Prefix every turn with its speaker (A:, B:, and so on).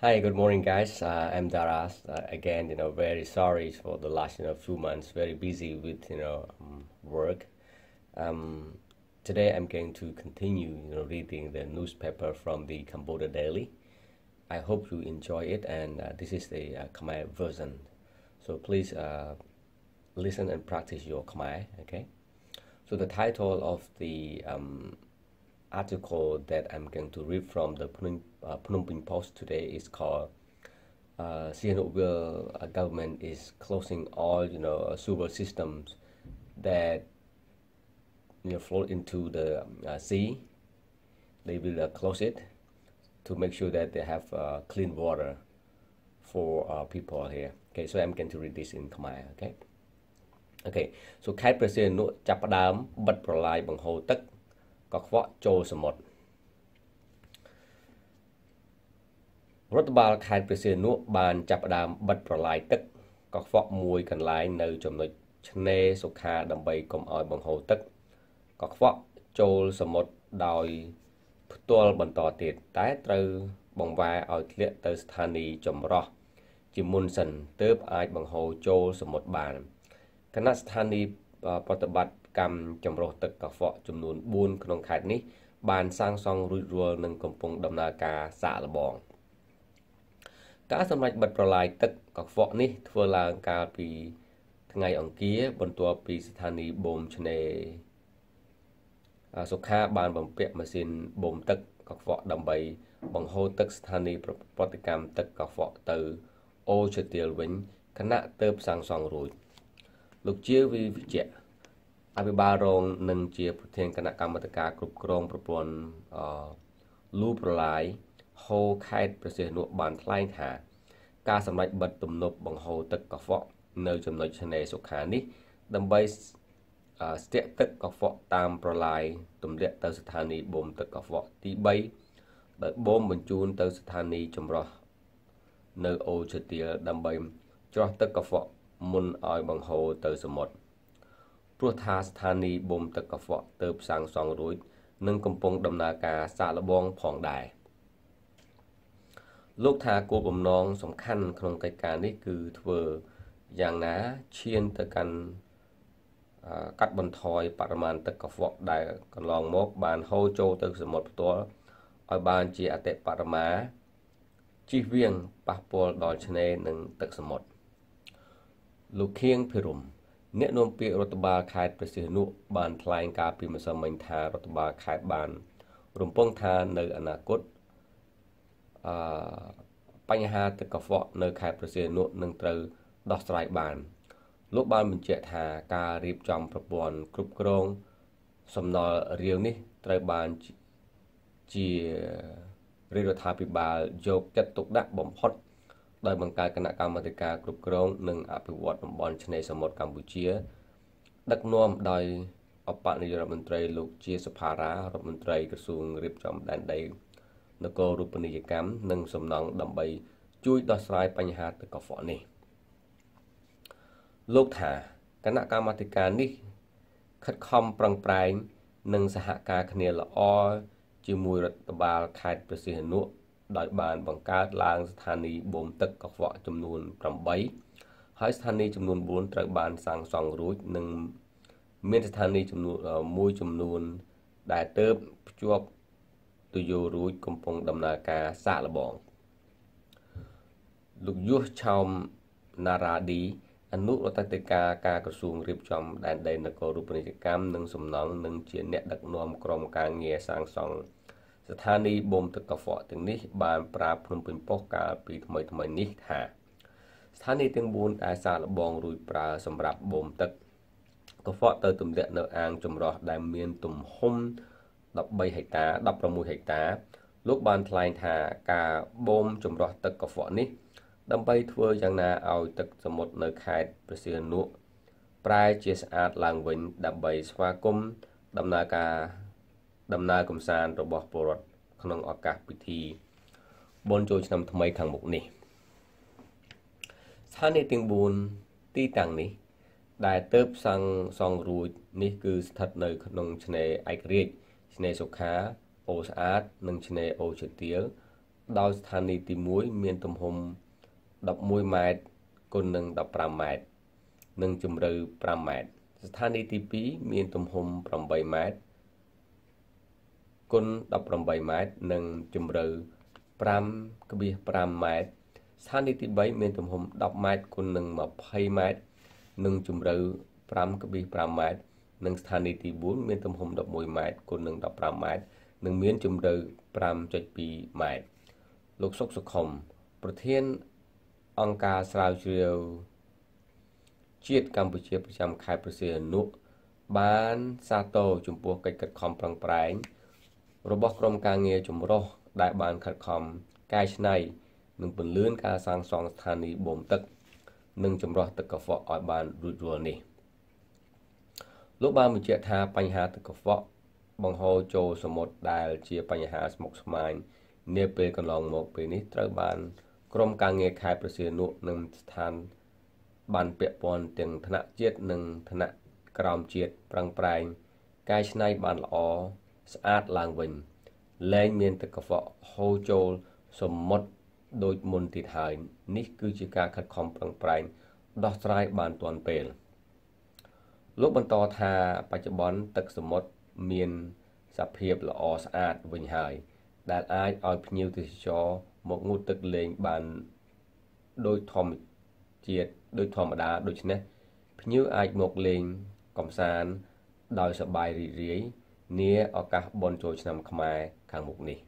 A: Hi, good morning, guys. I'm Daras. Again, very sorry for the last, few months. Very busy with, work. Um, Today, I'm going to continue, reading the newspaper from the Cambodia Daily. I hope you enjoy it, and this is the Khmer version. So please listen and practice your Khmer. Okay. So the title of the article that I'm going to read from the Phnom Penh Post today is called Sihanoukville government is closing all sewer systems that flow into the sea. They will close it to make sure that they have clean water for people here. Okay, so I'm going to read this in Khmer. Okay, so ខេត្តព្រះសីហនុចាប់ផ្ដើមបិទប្រឡាយបង្ហូរទឹកកខ្វក់ចូលសមុទ្ររដ្ឋបាលខេត្តព្រះសីហនុបានចាប់ផ្ដើមបិទប្រឡាយទឹកកខ្វក់មួយកន្លែងនៅចំណុចឆ្នេរសុខាដើម្បីកុំឲ្យបង្ហូរទឹកកខ្វក់ចូលសមុទ្រដោយផ្ទាល់បន្តទៀតតែត្រូវបង្វែរឲ្យធ្លាក់ទៅស្ថានីយ៍ចម្រោះជាមុនសិនទើបអាចបង្ហូរចូលសមុទ្របានគណៈស្ថានីយ៍ប្រតិបត្តិកម្មចម្រោះទឹកកខ្វក់ចំនួន4ក្នុងខេត្តនេះបានសាងសង់រួចរាល់និងកំពុងដំណើរការសាកល្បងការសម្រេចបិទប្រឡាយទឹកកខ្វក់នេះធ្វើឡើងកាលពីថ្ងៃអង្គារបន្ទាប់ពីស្ថានីយ៍បូមឆ្នេរសុខាបានបំពាក់ម៉ាស៊ីនបូមទឹកកខ្វក់ដើម្បីបង្ហូរទឹកស្ថានីយ៍ប្រតិកម្មទឹកកខ្វក់ទៅអូឈើទាលវិញគណៈទើបសាងសង់រួចលោកជាវិជ្ជៈអភិបាលរងនិងជាប្រធានគណៈកម្មាធិការគ្រប់គ្រងប្រព័ន្ធលូប្រឡាយហូរខេត្តព្រះសីហនុបានថ្លែងថាការសម្រេចបិទទំនប់បង្ហូរទឹកកខ្វក់នៅចំណុចឆ្នេរសុខានេះដើម្បីស្ទាក់ទឹកកខ្វក់តាមប្រឡាយទម្លាក់ទៅស្ថានីយ៍បូមទឹកកខ្វក់ទី3ដោយបូមបញ្ជូនទៅស្ថានីយ៍ចម្រោះនៅអូឈើទាលដើម្បីច្រោះទឹកកខ្វក់មុនឲ្យបង្ហូរទៅសមុទ្រព្រោះថាស្ថានីយ៍បូមទឹកកខ្វក់ទើបសាងសង់រួចនិងកំពុងដំណើរការសាកល្បងផងដែរលោកថាគោលបំណងសំខាន់ក្នុងកិច្ចការនេះគឺធ្វើយ៉ាងណាឈានទៅកាន់កាត់បន្ថយបរិមាណទឹកកខ្វក់ដែលកន្លងមកបានហូរចូលទៅសមុទ្រផ្ទាល់ឲ្យបានជាអតិបរមាជិះវៀងប៉ះពាល់ដល់ឆ្នេរនិងទឹកសមុទ្រលោកខៀងភិរមអ្នកនាំពាក្យរដ្ឋបាលខេត្តព្រះសីហនុបានថ្លែងការពីម្សិលមិញថារដ្ឋបាលខេត្តបានរំពឹងថានៅអនាគតបញ្ហាទឹកកខ្វក់នៅខេត្តព្រះសីហនុនឹងត្រូវដោះស្រាយបានលោកបានបញ្ជាក់ថាការរៀបចំប្រព័ន្ធគ្រប់គ្រងសំណល់រាវនេះត្រូវបានជារដ្ឋាភិបាលយកចិត្តទុកដាក់បំផុតដោយបង្កើតគណៈកម្មាធិការគ្រប់គ្រងនិងអភិវឌ្ឍតំបន់ឆ្នេរសមុទ្រកម្ពុជាដឹកនាំដោយអបនាយករដ្ឋមន្ត្រីលោកជាសុផារ៉ារដ្ឋមន្ត្រីក្រសួងរៀបចំដែនដីនគររូបនីយកម្មនិងសំណង់ដើម្បីជួយដោះស្រាយបញ្ហាទឹកកខ្វក់នេះលោកថាគណៈកម្មាធិការនេះខិតខំប្រឹងប្រែងនិងសហការគ្នាល្អជាមួយរដ្ឋបាលខេត្តព្រះសីហនុដោយបានបង្កើតឡើងស្ថានីយ៍បូមទឹកកខ្វក់ចំនួន8ហើយស្ថានីយ៍ចំនួន4ត្រូវបានសាងសង់រួចនិងមានស្ថានីយ៍ចំនួនមួយចំនួនដែលទើបភ្ជាប់ទុយោរួចកំពុងដំណើរការសាកល្បងលោកយុសឆោមណារ៉ាឌីអនុរដ្ឋាភិការការក្រសួងរៀបចំដែនដីនគររូបនីយកម្មនិងសំណង់និងជាអ្នកដឹកនាំក្រុមការងារសាងសង់ស្ថានីយ៍បូមទឹកកខ្វក់ទាំងនេះបានប្រាប់ភ្នំពេញប៉ុស្តិ៍កាលពីថ្មីនេះថាស្ថានីយ៍ទាំង4ដែលសាកល្បងរួចប្រើសម្រាប់បូមទឹកកខ្វក់ទៅទម្លាក់នៅអាងចម្រោះដែលមានទំហំ16ហិកតា16ហិកតាលោកបានថ្លែងថាការបូមចម្រោះទឹកកខ្វក់នេះដើម្បីធ្វើយ៉ាងណាឲ្យទឹកសមុទ្រនៅខេត្តព្រះសីហនុប្រែជាស្អាតឡើងវិញដើម្បីស្វាគមន៍ដំណើរកំសាន្តរបស់ពលរដ្ឋក្នុងឱកាសពិធីបុណ្យចូលឆ្នាំថ្មីខាងមុខនេះស្ថានីយ៍ទាំង4ទីតាំងនេះដែលទើបសាងសង់រួចនេះគឺស្ថិតនៅក្នុងឆ្នេរឯករាជ្យឆ្នេរសុខាអូស្អាតនិងឆ្នេរអូឈើទាលដោយស្ថានីយ៍ទី1មានទំហំ11ម៉ែត្រគុណនឹង15ម៉ែត្រនិងជម្រៅ5ម៉ែត្រស្ថានីយ៍ទី2មានទំហំ8ម៉ែត្រគុណ18ម៉ែត្រនិងជម្រៅ5.5ម៉ែត្រស្ថានីយ៍ទី3មានទំហំ10ម៉ែត្រគុណនឹង20ម៉ែត្រនិងជម្រៅ5.5ម៉ែត្រនិងស្ថានីយ៍ទី4មានទំហំ11ម៉ែត្រគុណនឹង15ម៉ែត្រនិងមានជម្រៅ5.2ម៉ែត្រលោកសុកសុខុមប្រធានអង្គការស្រាវជ្រាវជាតិកម្ពុជាប្រចាំខេត្តព្រះសីហនុបានសាទរចំពោះកិច្ចខិតខំប្រឹងប្រែងរបស់ក្រុមការងារចម្រុះដែលបានខិតខំកែច្នៃនិងពន្លឿនការសាងសង់ស្ថានីយ៍បូមទឹកនិងចម្រោះទឹកកខ្វក់ឲ្យបានរួចរាល់នេះលោកបានបញ្ជាក់ថាបញ្ហាទឹកកខ្វក់បង្ហូរចូលសមុទ្រដែលជាបញ្ហាស្មុគស្មាញនាពេលកន្លងមកពេលនេះត្រូវបានក្រុមការងារខេត្តព្រះសីហនុនិងស្ថានបានពាក់ព័ន្ធទាំងថ្នាក់ជាតិនិងថ្នាក់ក្រោមជាតិប្រឹងប្រែងកែច្នៃបានល្អស្អាតឡើងវិញលែងមានទឹកកខ្វក់ហូរចូលសមុទ្រដូចមុនទៀតហើយនេះគឺជាការខិតខំប្រឹងប្រែងដោះស្រាយបានទាន់ពេលលោកបន្តថាបច្ចុប្បន្នទឹកសមុទ្រមានសភាពល្អស្អាតវិញហើយដែលអាចឲ្យភ្ញៀវទេសចរមកងូតទឹកលេងបានដោយធម្មតាដូច្នេះភ្ញៀវអាចមកលេងកម្សាន្តដោយសប្បាយរីករាយនាឱកាសបុណ្យចូលឆ្នាំខ្មែរខាងមុខនេះ